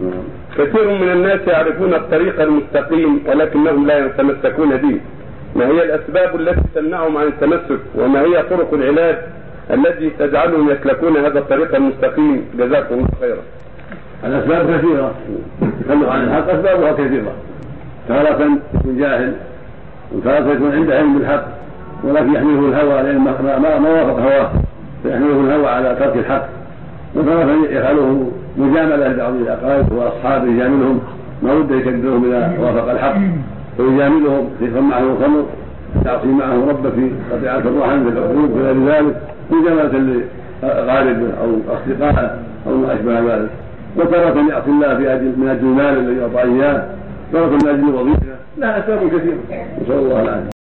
كثير من الناس يعرفون الطريق المستقيم ولكنهم لا يتمسكون به. ما هي الأسباب التي تمنعهم عن التمسك؟ وما هي طرق العلاج التي تجعلهم يسلكون هذا الطريق المستقيم؟ جزاكم الله خيرا. الأسباب كثيرة، التخلف عن الحق أسبابها كثيرة. تارة يكون جاهل، وتارة يكون عنده علم بالحق ولكن يحمله الهوى لأن ما وافق هواه فيحمله الهوى على ترك الحق. وتارة يفعله مجاملة لبعض الأقارب وأصحابه، يجاملهم ما وده يكذبهم إذا وافق الحق، ويجاملهم يشرب معهم الخمر، يعصي معهم ربه في قطيعة الرحم في العقوق وغير ذلك، مجاملة لأقاربه أو أصدقائه أو ما أشبه ذلك. وتارة يعصي الله من أجل المال الذي أعطاه إياه، تارة من أجل الوظيفة، لها أسباب كثيرة، نسأل الله العافية.